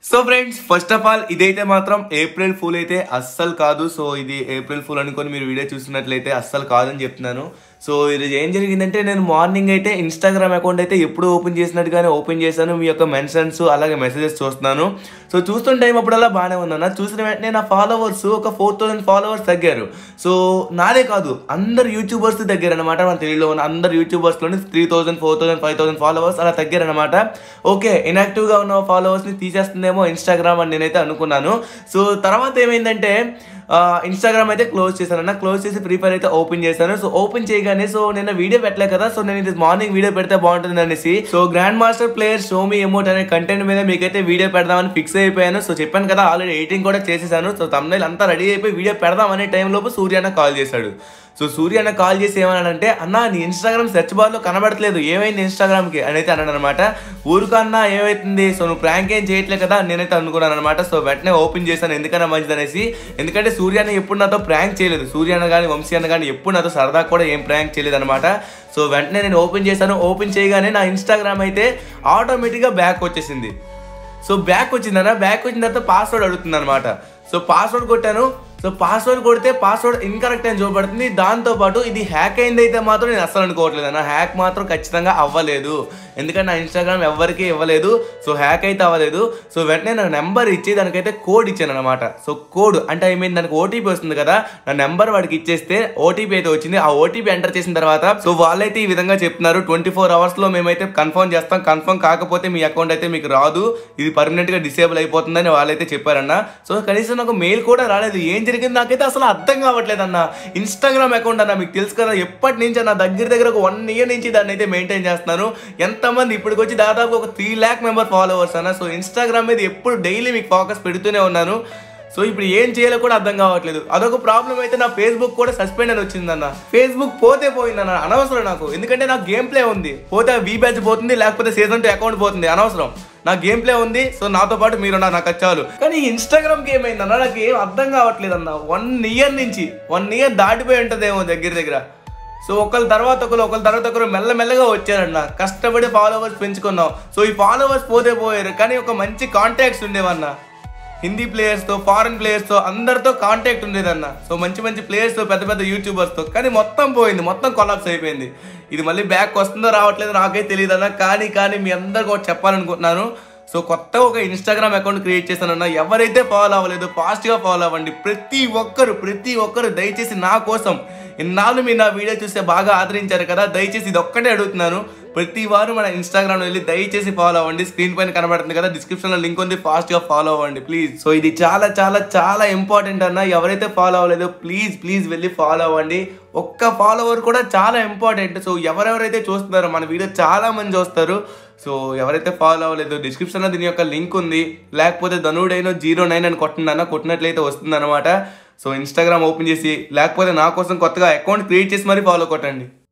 So friends first of all ఇదైతే మాత్రం April fool అయితే అస్సలు కాదు. సో ఇది ఏప్రిల్ ఫూల్ అనుకొని మీరు వీడియో చూసినట్లయితే అస్సలు కాదని చెప్తున్నాను. సో ఈరోజు ఏం జరిగిందంటే నేను మార్నింగ్ అయితే ఇన్స్టాగ్రామ్ అకౌంట్ అయితే ఎప్పుడు ఓపెన్ చేసినట్టుగానే ఓపెన్ చేశాను. మీ యొక్క మెన్షన్స్ అలాగే మెసేజెస్ చూస్తున్నాను. సో చూస్తున్న టైం అప్పుడల్లా బాగానే ఉందన్న. చూసిన వెంటనే నా ఫాలోవర్స్ ఒక 4000 ఫాలోవర్స్ తగ్గారు. సో నాదే కాదు అందరు యూట్యూబర్స్ తగ్గారు అనమాట. మన తెలుగులో ఉన్న అందరు యూట్యూబర్స్లోని 3000 4000 5000 ఫాలోవర్స్ అలా తగ్గారు అనమాట. ఓకే, ఇన్యాక్టివ్గా ఉన్న ఫాలోవర్స్ని తీసేస్తుందేమో ఇన్స్టాగ్రామ్ అని నేనైతే అనుకున్నాను. సో తర్వాత ఏమైందంటే ఇన్స్టాగ్రామ్ అయితే క్లోజ్ చేశాను. క్లోజ్ చేసి ఫ్రీ ఫైర్ అయితే ఓపెన్ చేశాను. సో ఓపెన్ చేయగానే సో నిన్న వీడియో పెట్టలే కదా, సో నేను ఇది మార్నింగ్ వీడియో పెడితే బాగుంటుంది అనేసి so grand master player show me emote అనే కంటెంట్ మీద మీకైతే వీడియో పెడదామని ఫిక్స్ అయిపోయాను. సో చెప్పాను కదా ఆల్రెడీ ఎడిటింగ్ కూడా చేసేసాను. సో తమ్నైల్ అంతా రెడీ అయిపోయి వీడియో పెడదాం అనే టైంలోపు సూర్య అన్న కాల్ చేశాడు. సో సూర్య అన్న కాల్ చేసి ఏమన్నాడంటే, అన్న నీ ఇన్స్టాగ్రామ్ సెర్చ్ బార్లో కనబడట్లేదు, ఏమైంది ఇన్స్టాగ్రామ్కి అని అయితే అన్నాడు అనమాట. ఊరుకన్నా ఏమైతుంది, సో నువ్వు ప్రాంక్ ఏం చేయట్లే కదా నేనైతే అనుకున్నాను అనమాట. సో వెంటనే ఓపెన్ చేశాను ఎందుకన్నా మంచిది అనేసి. ఎందుకంటే సూర్య అన్న ఎప్పుడు నాతో ప్రాంక్ చేయలేదు, సూర్య అన్న కానీ వంశీ అన్న కానీ ఎప్పుడు నాతో సరదా కూడా ఏం ప్రాంక్ చేయలేదు అనమాట. సో వెంటనే నేను ఓపెన్ చేశాను. ఓపెన్ చేయగానే నా ఇన్స్టాగ్రామ్ అయితే ఆటోమేటిక్గా బ్యాక్ వచ్చేసింది. సో బ్యాక్ వచ్చిందన్న, బ్యాక్ వచ్చిన తర్వాత పాస్వర్డ్ అడుగుతుంది అనమాట. సో పాస్వర్డ్ కొట్టాను. సో పాస్వర్డ్ కొడితే పాస్వర్డ్ ఇన్కరెక్ట్ అని చూపడుతుంది. దాంతోపాటు ఇది హ్యాక్ అయింది అయితే మాత్రం నేను అస్సలు అనుకోవట్లేదు అన్న. హ్యాక్ మాత్రం ఖచ్చితంగా అవ్వలేదు, ఎందుకంటే నా ఇన్స్టాగ్రామ్ ఎవరికి ఇవ్వలేదు. సో హ్యాక్ అయితే అవ్వలేదు. సో వెంటనే నాకు నెంబర్ ఇచ్చి దానికైతే కోడ్ ఇచ్చాను అనమాట. సో కోడ్ అంటే దానికి ఓటీపీ వస్తుంది కదా, నా నెంబర్ వాడికి ఇచ్చేస్తే ఓటీపీ అయితే వచ్చింది. ఆ ఓటీపీ ఎంటర్ చేసిన తర్వాత సో వాళ్ళైతే ఈ విధంగా చెప్తున్నారు, 24 అవర్స్లో మేమైతే కన్ఫర్మ్ చేస్తాం, కన్ఫర్మ్ కాకపోతే మీ అకౌంట్ అయితే మీకు రాదు, ఇది పర్మనెంట్గా డిసేబుల్ అయిపోతుందని వాళ్ళైతే చెప్పారన్న. సో కనీసం నాకు మెయిల్ కూడా రాలేదు. ఏం జరిగింది నాకైతే అసలు అర్థం కావట్లేదు అన్న. ఇన్స్టాగ్రామ్ అకౌంట్ అన్న మీకు తెలుసు కదా, ఎప్పటి నుంచి అన్న దగ్గర ఒక 1 year నుంచి దాన్ని అయితే మెయింటైన్ చేస్తున్నాను. ఎంతమంది ఇప్పటికి వచ్చి దాదాపు ఒక 3 lakh మెంబర్ ఫాలోవర్స్ అన్న. సో ఇన్స్టాగ్రామ్ మీద ఎప్పుడు డైలీ మీకు ఫోకస్ పెడుతూనే ఉన్నాను. సో ఇప్పుడు ఏం చేయాలో కూడా అర్థం కావట్లేదు. అదొక ప్రాబ్లం అయితే నా ఫేస్బుక్ కూడా సస్పెండ్ అని వచ్చిందన్న. ఫేస్బుక్ పోతే పోయిందన్న, అనవసరం నాకు. ఎందుకంటే నాకు గేమ్ ప్లే ఉంది, పోతే వి బ్యాచ్ పోతుంది, లేకపోతే సీజన్ 2 అకౌంట్ పోతుంది, అనవసరం. నా గేమ్ ప్లే ఉంది. సో నాతో పాటు మీరు నాకు చాలు. కానీ ఇన్స్టాగ్రామ్ గేమ్ అయిందన్న, నాకు ఏం అర్థం కావట్లేదు అన్న. 1 year నుంచి 1 year దాటిపోయి ఉంటుందేమో దగ్గర. సో ఒకళ్ళ తర్వాత ఒకరు మెల్లమెల్లగా వచ్చారన్న. కష్టపడి ఫాలోవర్స్ పెంచుకున్నాం. సో ఈ ఫాలోవర్స్ పోతే పోయారు, కానీ ఒక మంచి కాంటాక్ట్స్ ఉండేవన్న. హిందీ ప్లేయర్స్తో, ఫారెన్ ప్లేయర్స్తో అందరితో కాంటాక్ట్ ఉండేదన్న. సో మంచి ప్లేయర్స్తో, పెద్ద యూట్యూబర్స్తో. కానీ మొత్తం పోయింది, మొత్తం కొలాప్స్ అయిపోయింది. ఇది మళ్ళీ బ్యాక్ వస్తుందో రావట్లేదు నాకే తెలియదు అన్న. కానీ మీ అందరికి ఒకటి చెప్పాలనుకుంటున్నాను. సో కొత్తగా ఒక ఇన్స్టాగ్రామ్ అకౌంట్ క్రియేట్ చేశానన్న. ఎవరైతే ఫాలో అవ్వలేదు ఫాస్ట్గా ఫాలో అవ్వండి. ప్రతి ఒక్కరు దయచేసి నా కోసం ఇన్నాళ్ళు మీరు నా వీడియో చూస్తే బాగా ఆదరించారు కదా, దయచేసి ఇది ఒక్కటే అడుగుతున్నాను. ప్రతి వారం మన ఇన్స్టాగ్రామ్లో వెళ్ళి దయచేసి ఫాలో అవ్వండి. స్క్రీన్ పైన కనబడుతుంది కదా, డిస్క్రిప్షన్లో లింక్ ఉంది, ఫాస్ట్గా ఫాలో అవ్వండి ప్లీజ్. సో ఇది చాలా ఇంపార్టెంట్ అన్న. ఎవరైతే ఫాలో అవ్వలేదో ప్లీజ్ వెళ్ళి ఫాలో అవ్వండి. ఒక్క ఫాలోవర్ కూడా చాలా ఇంపార్టెంట్. సో ఎవరెవరైతే చూస్తున్నారో మన వీడియో చాలా మంది చూస్తారు. సో ఎవరైతే ఫాలో అవ్వలేదో డిస్క్రిప్షన్లో దీని యొక్క లింక్ ఉంది, లేకపోతే ధనుడైనో 09 అని కొట్టిందన్న, కొట్టినట్లయితే వస్తుంది అనమాట. సో ఇన్స్టాగ్రామ్ ఓపెన్ చేసి, లేకపోతే నా కోసం కొత్తగా అకౌంట్ క్రియేట్ చేసి మరీ ఫాలో కొట్టండి.